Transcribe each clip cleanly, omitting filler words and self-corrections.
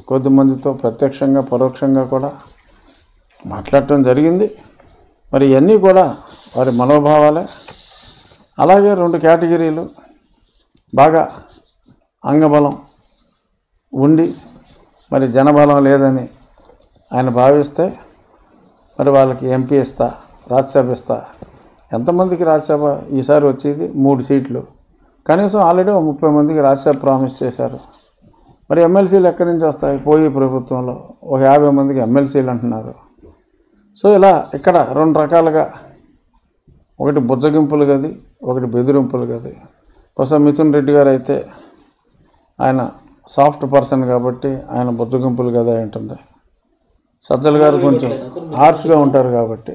కొద్దిమందితో ప్రత్యక్షంగా పరోక్షంగా కూడా మాట్లాడటం జరిగింది. మరి ఇవన్నీ కూడా వారి మనోభావాలే. అలాగే 2 కేటగిరీలు బాగా అంగబలం ఉండి మరి జనబలం లేదని ఆయన భావిస్తే మరి వాళ్ళకి ఎంపీ ఇస్తా, రాజ్యసభ ఇస్తా. ఎంతమందికి రాజ్యసభ ఈసారి వచ్చేది? 3 సీట్లు. కనీసం ఆల్రెడీ 30 మందికి రాజ్యసభ ప్రామిస్ చేశారు. మరి ఎమ్మెల్సీలు ఎక్కడి నుంచి వస్తాయి? పోయి ప్రభుత్వంలో 50 మందికి ఎమ్మెల్సీలు అంటున్నారు. సో ఇలా ఇక్కడ 2 రకాలుగా, ఒకటి బుజ్జగింపులు గది, ఒకటి బెదిరింపులు గది. బహుశా మిథున్ రెడ్డి గారు అయితే ఆయన సాఫ్ట్ పర్సన్ కాబట్టి ఆయన బుజ్జగింపులు గది అయి ఉంటుంది. సజ్జల గారు కొంచెం హార్ష్గా ఉంటారు కాబట్టి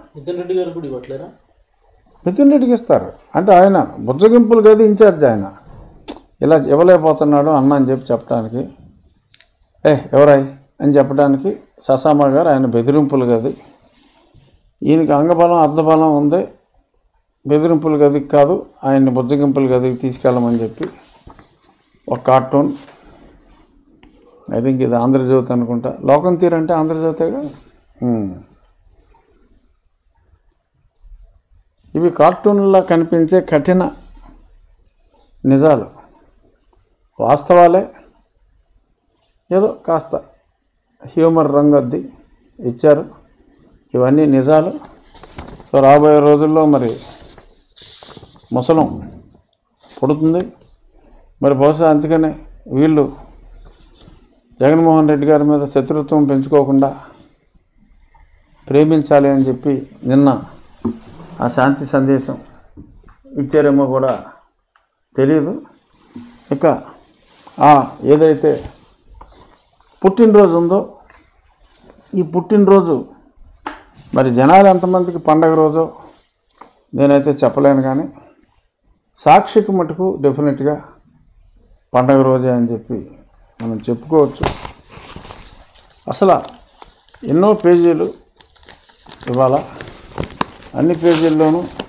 మిథున్ రెడ్డికి ఇస్తారు. అంటే ఆయన బుజ్జగింపులు గది ఇన్ఛార్జ్. ఆయన ఇలా ఇవ్వలేకపోతున్నాడు అన్న అని చెప్పడానికి, ఎవరాయి అని చెప్పడానికి ససామా గారు ఆయన బెదిరింపులు గది. ఈయనకి అంగబలం అర్ధబలం ఉంది, బెదిరింపులు గదికి కాదు, ఆయన్ని బుజ్జగింపులు గదికి తీసుకెళ్ళమని చెప్పి ఒక కార్టూన్. ఐ థింక్ ఇది ఆంధ్రజ్యోతి అనుకుంటా. లోకం తీరంటే ఆంధ్రజ్యోతిగా. ఇవి కార్టూన్లా కనిపించే కఠిన నిజాలు, వాస్తవాలే. ఏదో కాస్త హ్యూమర్ రంగొద్ది ఇచ్చారు. ఇవన్నీ నిజాలు. సో రాబోయే రోజుల్లో మరి ముసలం పుడుతుంది. మరి బహుశా అందుకనే వీళ్ళు జగన్మోహన్ రెడ్డి గారి మీద శత్రుత్వం పెంచుకోకుండా ప్రేమించాలి అని చెప్పి నిన్న ఆ శాంతి సందేశం ఇచ్చారేమో కూడా తెలియదు. ఇక ఏదైతే పుట్టినరోజు ఉందో, ఈ పుట్టినరోజు మరి జనాలు ఎంతమందికి పండగ రోజో నేనైతే చెప్పలేను, కానీ సాక్షికి మటుకు డెఫినెట్గా పండగ రోజే అని చెప్పి మనం చెప్పుకోవచ్చు. అసలు ఎన్నో పేజీలు ఇవాళ, అన్ని పేజీల్లోనూ